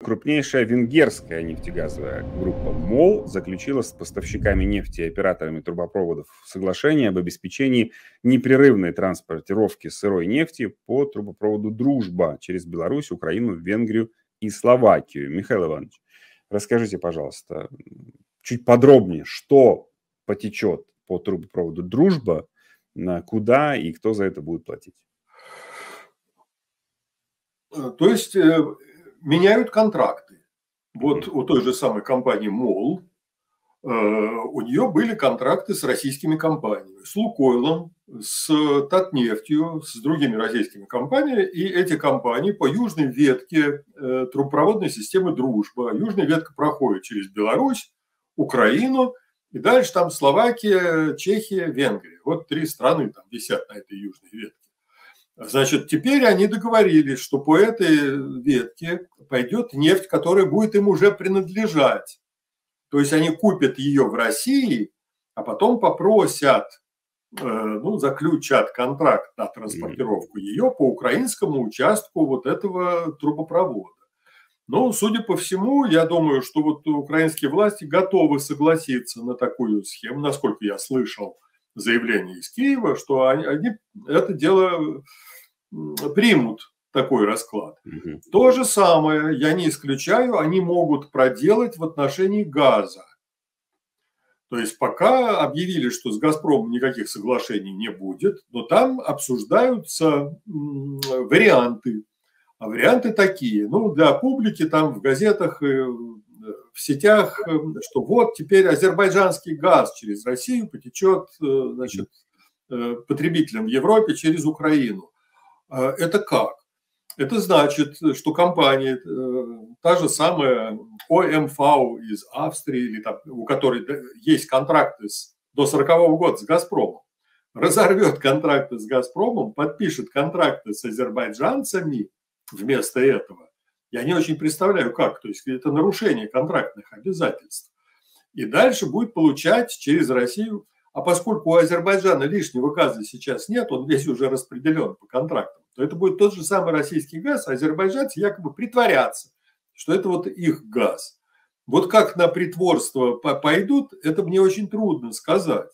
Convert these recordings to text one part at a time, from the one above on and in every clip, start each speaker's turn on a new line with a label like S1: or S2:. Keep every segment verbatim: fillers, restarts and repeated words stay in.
S1: Крупнейшая венгерская нефтегазовая группа МОЛ заключила с поставщиками нефти и операторами трубопроводов соглашение об обеспечении непрерывной транспортировки сырой нефти по трубопроводу «Дружба» через Беларусь, Украину, Венгрию и Словакию. Михаил Иванович, расскажите, пожалуйста, чуть подробнее, что потечет по трубопроводу «Дружба», куда и кто за это будет платить?
S2: То есть меняют контракты. Вот у той же самой компании МОЛ, у нее были контракты с российскими компаниями, с Лукойлом, с Татнефтью, с другими российскими компаниями. И эти компании по южной ветке трубопроводной системы «Дружба». Южная ветка проходит через Беларусь, Украину, и дальше там Словакия, Чехия, Венгрия. Вот три страны там висят на этой южной ветке. Значит, теперь они договорились, что по этой ветке пойдет нефть, которая будет им уже принадлежать. То есть они купят ее в России, а потом попросят, ну, заключат контракт на транспортировку ее по украинскому участку вот этого трубопровода. Но, судя по всему, я думаю, что вот украинские власти готовы согласиться на такую схему, насколько я слышал заявление из Киева, что они, они это дело примут, такой расклад. Mm-hmm. То же самое, я не исключаю, они могут проделать в отношении газа. То есть пока объявили, что с «Газпромом» никаких соглашений не будет, но там обсуждаются варианты. А варианты такие, ну, для публики там в газетах, в сетях, что вот теперь азербайджанский газ через Россию потечет, значит, потребителям в Европе через Украину. Это как? Это значит, что компания, та же самая о эм ви из Австрии, или там, у которой есть контракты с, до сорокового года с «Газпромом», разорвет контракты с «Газпромом», подпишет контракты с азербайджанцами вместо этого. Я не очень представляю, как. То есть это нарушение контрактных обязательств. И дальше будет получать через Россию. А поскольку у Азербайджана лишнего газа сейчас нет, он весь уже распределен по контрактам, то это будет тот же самый российский газ, а азербайджанцы якобы притворятся, что это вот их газ. Вот как на притворство пойдут, это мне очень трудно сказать.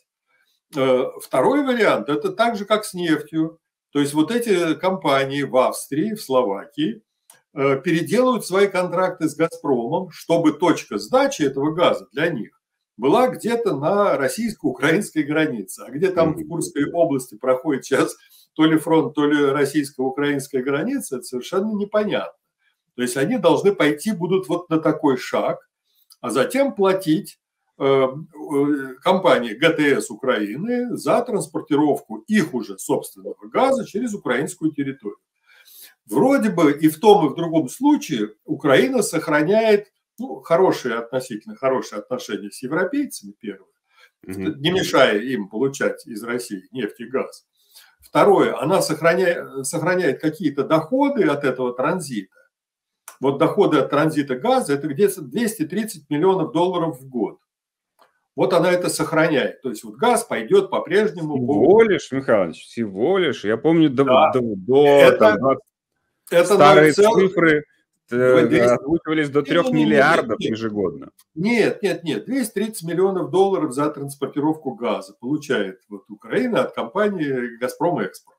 S2: Второй вариант – это так же, как с нефтью. То есть вот эти компании в Австрии, в Словакии переделают свои контракты с «Газпромом», чтобы точка сдачи этого газа для них была где-то на российско-украинской границе. А где там в Курской области проходит сейчас то ли фронт, то ли российско-украинская граница, это совершенно непонятно. То есть они должны пойти будут вот на такой шаг, а затем платить э, компании гэ тэ эс Украины за транспортировку их уже собственного газа через украинскую территорию. Вроде бы и в том, и в другом случае Украина сохраняет, ну, хорошие, относительно хорошие отношения с европейцами, первое, mm-hmm. не мешая им получать из России нефть и газ. Второе, она сохраняет, сохраняет какие-то доходы от этого транзита. Вот доходы от транзита газа – это где-то двести тридцать миллионов долларов в год. Вот она это сохраняет. То есть вот газ пойдет по-прежнему.
S1: Всего по... лишь, Михайлович, всего лишь. Я помню до,
S2: да.
S1: до, до
S2: это,
S1: там,
S2: это
S1: старые
S2: цел...
S1: цифры озвучивались до трех не, не, не, миллиардов
S2: нет,
S1: ежегодно.
S2: Нет, нет, нет. двести тридцать миллионов долларов за транспортировку газа получает вот Украина от компании «Газпром Экспорт».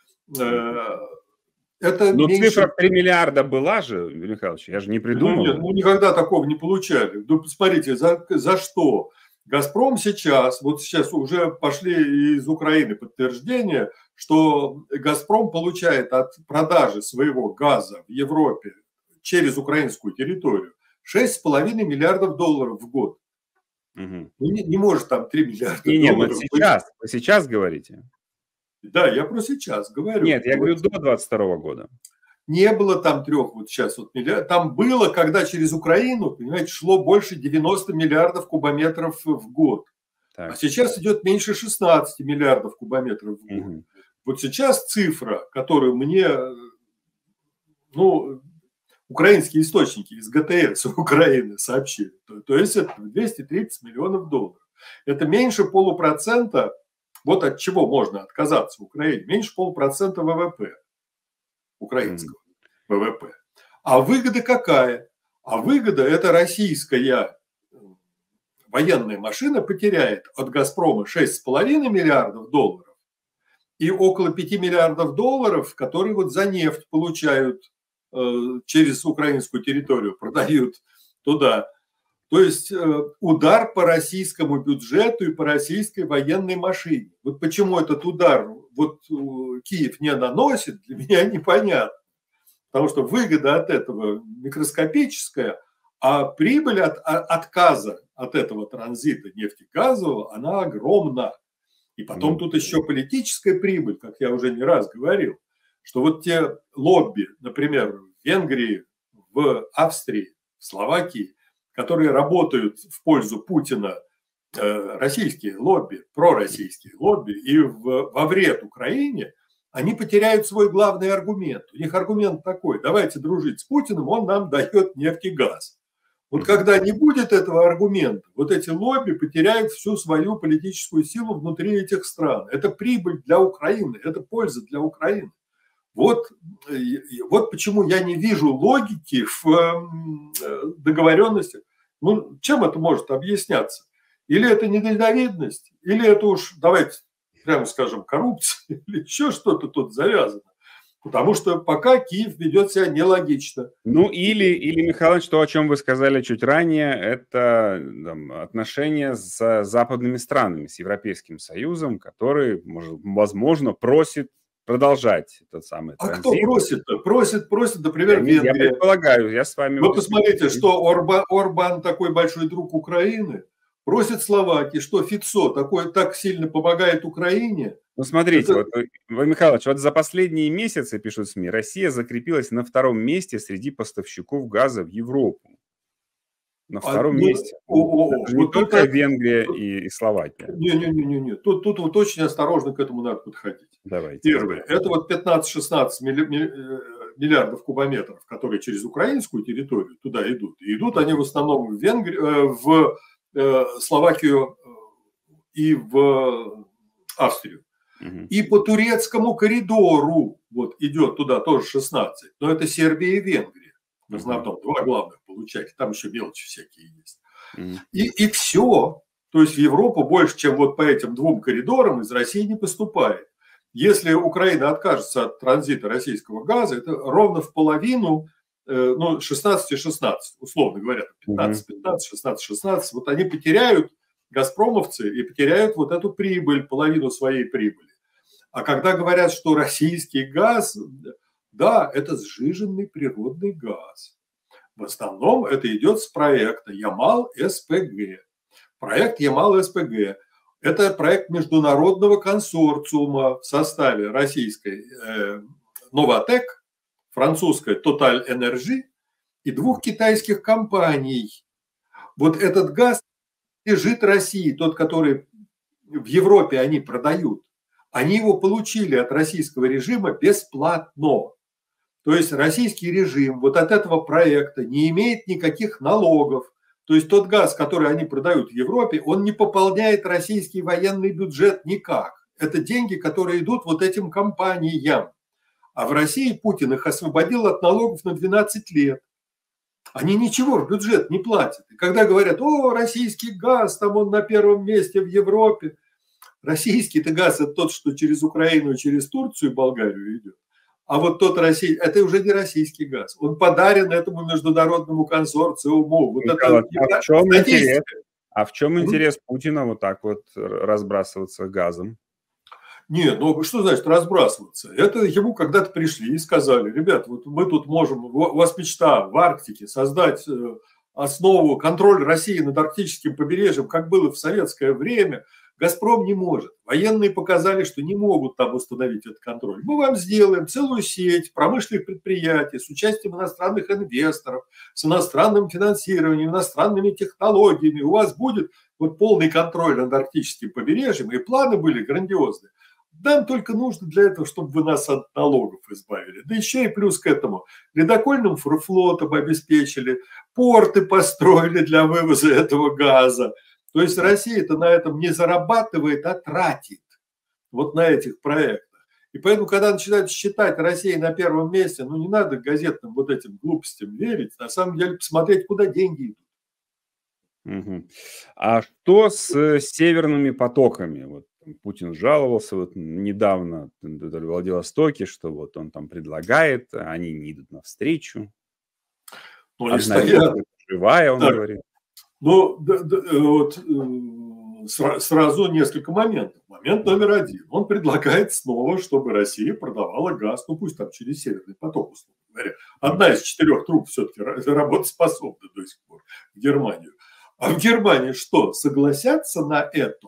S2: Это
S1: Но
S2: меньше...
S1: цифра три миллиарда была же, Михайлович, я же не придумал.
S2: Ну, нет, ну никогда такого не получали. Ну, посмотрите, за, за что? «Газпром» сейчас, вот сейчас уже пошли из Украины подтверждения, что «Газпром» получает от продажи своего газа в Европе через украинскую территорию шесть с половиной миллиардов долларов в год.
S1: Угу.
S2: Ну, не, не может там три миллиарда
S1: не, не,
S2: долларов.
S1: Нет, сейчас, вы сейчас говорите.
S2: Да, я про сейчас говорю.
S1: Нет, я говорю до двадцать второго года.
S2: Не было там трех вот сейчас вот миллиардов. Там было, когда через Украину, понимаете, шло больше девяноста миллиардов кубометров в год. Так. А сейчас идет меньше шестнадцати миллиардов кубометров в год. Угу. Вот сейчас цифра, которую мне, ну, украинские источники из гэ тэ эс Украины сообщили, то, то есть это двести тридцать миллионов долларов. Это меньше полупроцента. Вот от чего можно отказаться в Украине. Меньше полупроцента вэ вэ пэ. Украинского mm. вэ вэ пэ. А выгода какая? А выгода – это российская военная машина потеряет от «Газпрома» шесть с половиной миллиардов долларов и около пяти миллиардов долларов, которые вот за нефть получают э, через украинскую территорию, продают туда. То есть э, удар по российскому бюджету и по российской военной машине. Вот почему этот удар вот, э, Киев не наносит, для меня непонятно. Потому что выгода от этого микроскопическая, а прибыль от, от отказа от этого транзита нефтегазового, она огромна. И потом тут еще политическая прибыль, как я уже не раз говорил, что вот те лобби, например, в Венгрии, в Австрии, в Словакии, которые работают в пользу Путина, э, российские лобби, пророссийские лобби, и в, во вред Украине, они потеряют свой главный аргумент. У них аргумент такой: давайте дружить с Путиным, он нам дает нефть и газ. Вот когда не будет этого аргумента, вот эти лобби потеряют всю свою политическую силу внутри этих стран. Это прибыль для Украины, это польза для Украины. Вот, вот почему я не вижу логики в договоренности. Ну, чем это может объясняться? Или это недальновидность, или это уж, давайте прямо скажем, коррупция, или еще что-то тут завязано. Потому что пока Киев ведет себя нелогично.
S1: Ну, или, или, Михаил Иванович, то, о чем вы сказали чуть ранее, это там, отношения с западными странами, с Европейским Союзом, который, может, возможно, просит продолжать этот самый
S2: а
S1: транзит.
S2: Кто просит-то? Просит, просит, например,
S1: я,
S2: Венгрия.
S1: Я предполагаю, я с вами...
S2: Вы посмотрите, что Орбан, Орбан такой большой друг Украины, просит Словакии, что Фицо такой так сильно помогает Украине.
S1: Ну, смотрите,
S2: это...
S1: вот, Владимир Михайлович, вот за последние месяцы, пишут СМИ, Россия закрепилась на втором месте среди поставщиков газа в Европу. На втором а, месте. О, о, о, не вот только это... Венгрия и, и Словакия.
S2: Не-не-не, тут, тут вот очень осторожно к этому надо подходить.
S1: Давайте.
S2: Первое, это вот пятнадцать-шестнадцать миллиардов кубометров, которые через украинскую территорию туда идут. И идут они в основном в, Венгри... в Словакию и в Австрию. Угу. И по турецкому коридору вот идет туда тоже шестнадцать. Но это Сербия и Венгрия. В основном два главных получателя. Там еще мелочи всякие есть. Угу. И, и все. То есть в Европу больше, чем вот по этим двум коридорам из России не поступает. Если Украина откажется от транзита российского газа, это ровно в половину, ну, шестнадцать и шестнадцать, условно говоря, пятнадцать пятнадцать, шестнадцать шестнадцать, вот они потеряют, газпромовцы, и потеряют вот эту прибыль, половину своей прибыли. А когда говорят, что российский газ, да, это сжиженный природный газ. В основном это идет с проекта Ямал-СПГ. Проект Ямал-СПГ – это проект международного консорциума в составе российской э, Новатек, французской Total Energy и двух китайских компаний. Вот этот газ лежит России, тот, который в Европе они продают. Они его получили от российского режима бесплатно. То есть российский режим вот от этого проекта не имеет никаких налогов. То есть тот газ, который они продают в Европе, он не пополняет российский военный бюджет никак. Это деньги, которые идут вот этим компаниям. А в России Путин их освободил от налогов на двенадцать лет. Они ничего в бюджет не платят. И когда говорят, о, российский газ, там он на первом месте в Европе. Российский-то газ – это тот, что через Украину, через Турцию и Болгарию идет. А вот тот Россия, это уже не российский газ. Он подарен этому международному консорциуму. Вот
S1: это, а, в чем интерес, а в чем интерес Путина вот так вот разбрасываться газом?
S2: Нет, ну что значит разбрасываться? Это ему когда-то пришли и сказали, ребят, вот мы тут можем, у вас мечта в Арктике создать основу контроля России над арктическим побережьем, как было в советское время. Газпром не может. Военные показали, что не могут там установить этот контроль. Мы вам сделаем целую сеть промышленных предприятий с участием иностранных инвесторов, с иностранным финансированием, иностранными технологиями. У вас будет вот полный контроль над арктическим побережьем, и планы были грандиозные. Нам только нужно для этого, чтобы вы нас от налогов избавили. Да еще и плюс к этому ледокольным флотом обеспечили, порты построили для вывоза этого газа. То есть Россия-то на этом не зарабатывает, а тратит вот на этих проектах. И поэтому, когда начинают считать Россию на первом месте, ну не надо газетным вот этим глупостям верить, на самом деле посмотреть, куда деньги идут.
S1: Угу. А что с северными потоками? Вот Путин жаловался вот недавно в Владивостоке, что вот он там предлагает, а они не идут навстречу.
S2: Ну, они стоят.
S1: Живая, он
S2: так,
S1: говорит.
S2: Ну, да, да, вот сразу несколько моментов. Момент номер один. Он предлагает снова, чтобы Россия продавала газ, ну пусть там через Северный поток, условно говоря. Одна из четырех труб все-таки работоспособна до сих пор в Германию. А в Германии что, согласятся на это?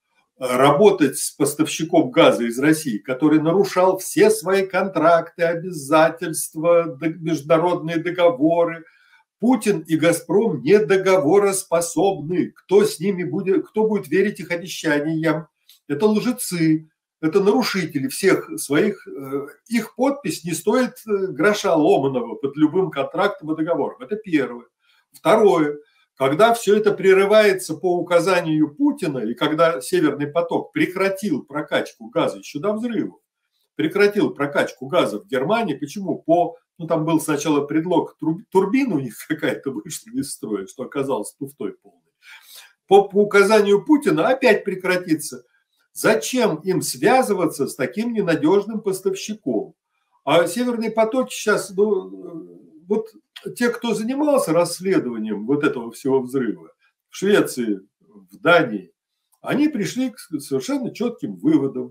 S2: Работать с поставщиком газа из России, который нарушал все свои контракты, обязательства, международные договоры. Путин и «Газпром» не договороспособны. Кто с ними будет, кто будет верить их обещаниям? Это лжецы, это нарушители всех своих. Их подпись не стоит гроша ломаного под любым контрактом и договором. Это первое. Второе. Когда все это прерывается по указанию Путина, и когда Северный поток прекратил прокачку газа еще до взрывов, прекратил прокачку газа в Германии, почему? По, ну там был сначала предлог, турбина у них какая-то вышла из строя, что оказалось туфтой полной. По, по указанию Путина опять прекратится. Зачем им связываться с таким ненадежным поставщиком? А Северные потоки сейчас, ну, вот те, кто занимался расследованием вот этого всего взрыва в Швеции, в Дании, они пришли к совершенно четким выводам.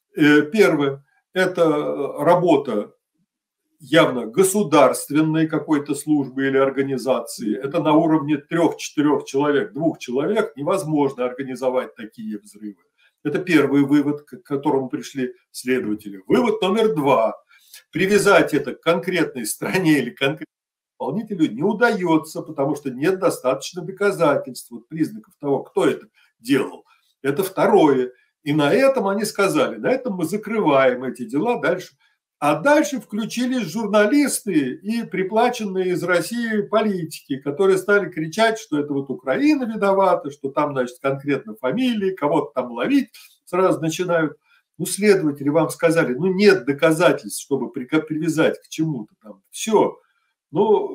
S2: Первое – это работа явно государственной какой-то службы или организации. Это на уровне трех-четырех человек, двух человек невозможно организовать такие взрывы. Это первый вывод, к которому пришли следователи. Вывод номер два. Привязать это к конкретной стране или конкретному исполнителю не удается, потому что нет достаточно доказательств, вот признаков того, кто это делал. Это второе. И на этом они сказали, на этом мы закрываем эти дела дальше. А дальше включились журналисты и приплаченные из России политики, которые стали кричать, что это вот Украина виновата, что там, значит, конкретно фамилии, кого-то там ловить сразу начинают. Ну, следователи вам сказали, ну, нет доказательств, чтобы привязать к чему-то там. Все. Ну,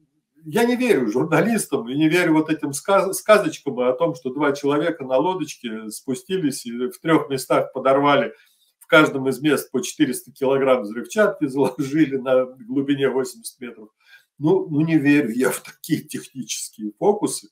S2: я не верю журналистам и не верю вот этим сказочкам о том, что два человека на лодочке спустились и в трех местах подорвали в каждом из мест по четыреста килограмм взрывчатки, заложили на глубине восемьдесят метров. Ну, ну, не верю я в такие технические фокусы.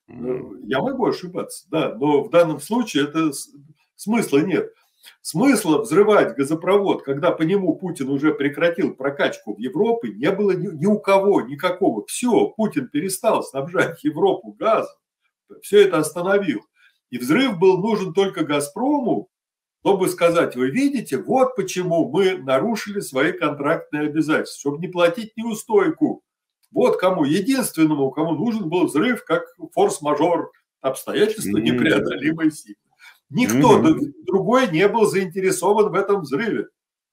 S2: Я могу ошибаться, да, но в данном случае это смысла нет. Смысла взрывать газопровод, когда по нему Путин уже прекратил прокачку в Европе, не было ни, ни у кого никакого. Все, Путин перестал снабжать Европу газом, все это остановил. И взрыв был нужен только «Газпрому», чтобы сказать, вы видите, вот почему мы нарушили свои контрактные обязательства, чтобы не платить неустойку. Вот кому, единственному, кому нужен был взрыв, как форс-мажор, обстоятельства непреодолимой силы. Никто mm-hmm. другой не был заинтересован в этом взрыве.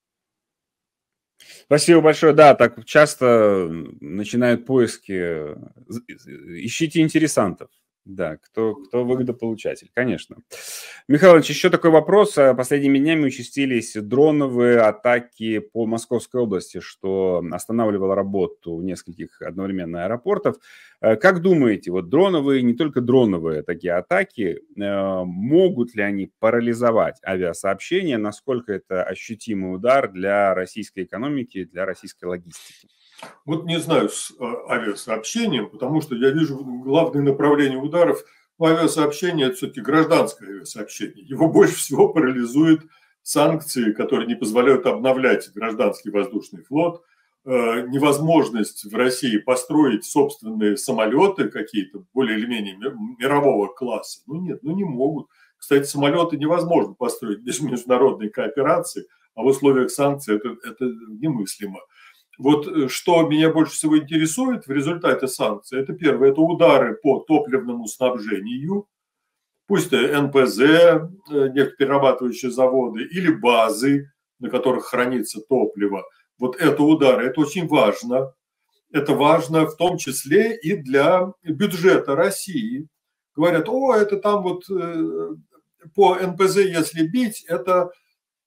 S1: Спасибо большое. Да, так часто начинают поиски. Ищите интересантов. Да, кто, кто выгодополучатель, конечно. Михаил Иванович, еще такой вопрос. Последними днями участились дроновые атаки по Московской области, что останавливало работу нескольких одновременно аэропортов. Как думаете, вот дроновые, не только дроновые такие атаки, могут ли они парализовать авиасообщение? Насколько это ощутимый удар для российской экономики, для российской логистики?
S2: Вот не знаю с авиасообщением, потому что я вижу главное направление ударов. Авиасообщение – это все-таки гражданское авиасообщение. Его больше всего парализуют санкции, которые не позволяют обновлять гражданский воздушный флот, невозможность в России построить собственные самолеты какие-то более или менее мирового класса. Ну нет, ну не могут. Кстати, самолеты невозможно построить без международной кооперации, а в условиях санкций это, это немыслимо. Вот что меня больше всего интересует в результате санкций, это первое, это удары по топливному снабжению, пусть эн пэ зэ, нефтеперерабатывающие заводы, или базы, на которых хранится топливо. Вот это удары, это очень важно. Это важно в том числе и для бюджета России. Говорят, о, это там вот по эн пэ зэ, если бить, это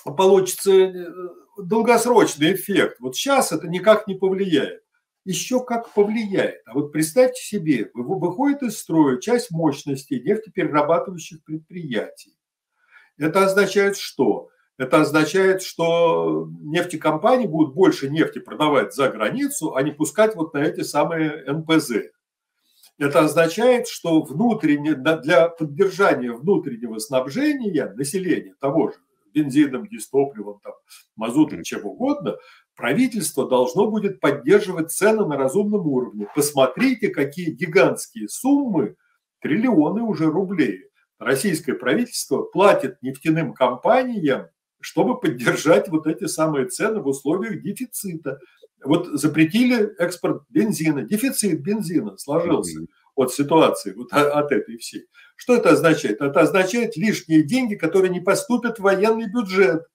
S2: получится долгосрочный эффект. Вот сейчас это никак не повлияет. Еще как повлияет. А вот представьте себе, выходит из строя часть мощностей нефтеперерабатывающих предприятий. Это означает что? Это означает, что нефтекомпании будут больше нефти продавать за границу, а не пускать вот на эти самые эн пэ зэ. Это означает, что внутренне, для поддержания внутреннего снабжения населения, того же бензином, дизтопливом, там, мазутом, чем угодно, правительство должно будет поддерживать цены на разумном уровне. Посмотрите, какие гигантские суммы, триллионы уже рублей, российское правительство платит нефтяным компаниям, чтобы поддержать вот эти самые цены в условиях дефицита. Вот запретили экспорт бензина, дефицит бензина сложился от ситуации, вот от этой всей. Что это означает? Это означает лишние деньги, которые не поступят в военный бюджет.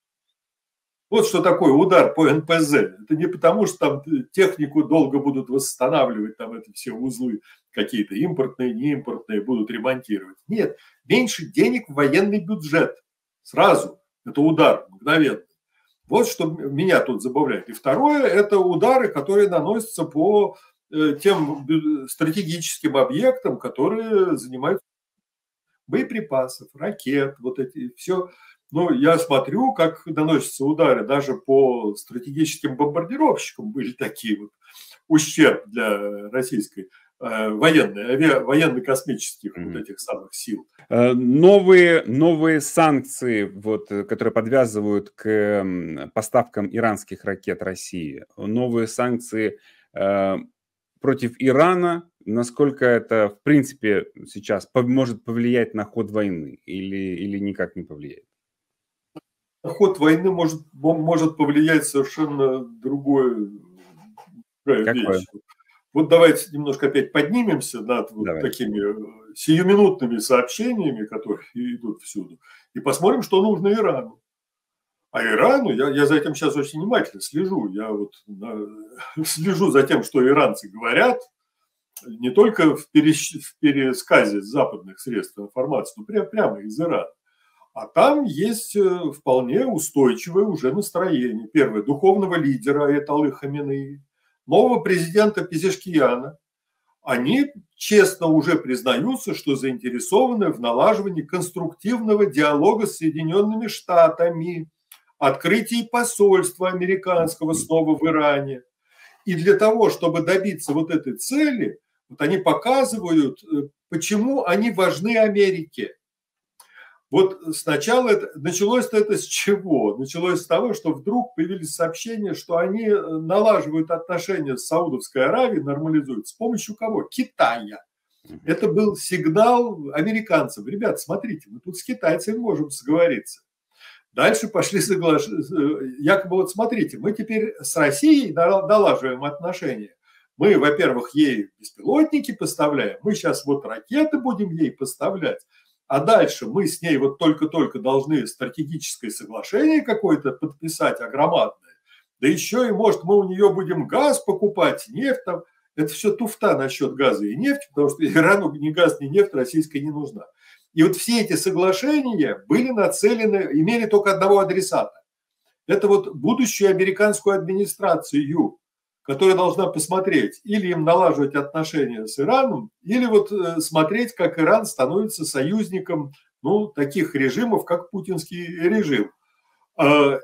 S2: Вот что такое удар по эн пэ зэ. Это не потому, что там технику долго будут восстанавливать, там это все узлы какие-то импортные, неимпортные будут ремонтировать. Нет, меньше денег в военный бюджет. Сразу. Это удар мгновенный. Вот что меня тут забавляет. И второе, это удары, которые наносятся по тем стратегическим объектам, которые занимают боеприпасов, ракет, вот эти все. Ну, я смотрю, как наносятся удары даже по стратегическим бомбардировщикам, были такие вот ущерб для российской военной, военно-космических mm-hmm. вот этих самых сил.
S1: Новые, новые санкции, вот, которые подвязывают к поставкам иранских ракет России, новые санкции э, против Ирана, насколько это, в принципе, сейчас может повлиять на ход войны или, или никак не повлияет?
S2: На ход войны может, может повлиять совершенно другое, другая вещь. Вот давайте немножко опять поднимемся над вот такими сиюминутными сообщениями, которые идут всюду, и посмотрим, что нужно Ирану. А Ирану, я, я за этим сейчас очень внимательно слежу, я вот на, слежу за тем, что иранцы говорят, не только в, перес, в пересказе западных средств информации, но прямо, прямо из Ирана. А там есть вполне устойчивое уже настроение. Первое, духовного лидера Аятоллы Хаминеи, нового президента Пезешкияна. Они честно уже признаются, что заинтересованы в налаживании конструктивного диалога с Соединенными Штатами, открытии посольства американского снова в Иране. И для того, чтобы добиться вот этой цели, вот они показывают, почему они важны Америке. Вот сначала это, началось это с чего? Началось с того, что вдруг появились сообщения, что они налаживают отношения с Саудовской Аравией, нормализуют. С помощью кого? Китая. Это был сигнал американцам. Ребят, смотрите, мы тут с китайцами можем сговориться. Дальше пошли соглашения. Якобы вот смотрите, мы теперь с Россией налаживаем отношения. Мы, во-первых, ей беспилотники поставляем, мы сейчас вот ракеты будем ей поставлять. А дальше мы с ней вот только-только должны стратегическое соглашение какое-то подписать, огромадное. Да еще и, может, мы у нее будем газ покупать, нефть там. Это все туфта насчет газа и нефти, потому что Ирану ни газ, ни нефть российская не нужна. И вот все эти соглашения были нацелены, имели только одного адресата. Это вот будущую американскую администрацию, которая должна посмотреть, или им налаживать отношения с Ираном, или вот смотреть, как Иран становится союзником, ну, таких режимов, как путинский режим. Это,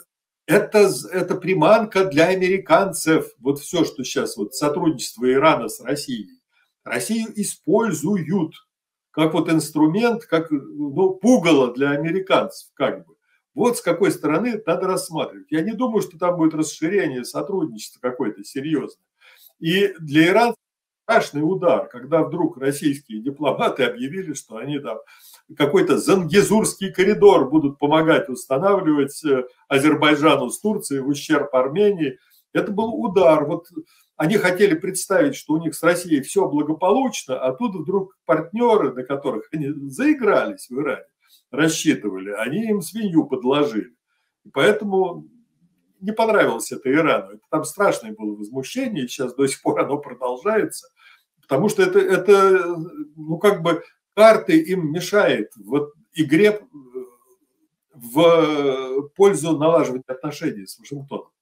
S2: это приманка для американцев. Вот все, что сейчас вот сотрудничество Ирана с Россией. Россию используют как вот инструмент, как, ну, пугало для американцев, как бы. Вот с какой стороны надо рассматривать. Я не думаю, что там будет расширение сотрудничества какое-то серьезное. И для Ирана страшный удар, когда вдруг российские дипломаты объявили, что они там какой-то Зангезурский коридор будут помогать устанавливать Азербайджану с Турцией в ущерб Армении. Это был удар. Вот они хотели представить, что у них с Россией все благополучно, а тут вдруг партнеры, на которых они заигрались в Иране, рассчитывали, они им свинью подложили. И поэтому не понравилось это Ирану. Это там страшное было возмущение, и сейчас до сих пор оно продолжается, потому что это, это ну, как бы карты им мешает в игре в пользу налаживания отношений с Вашингтоном.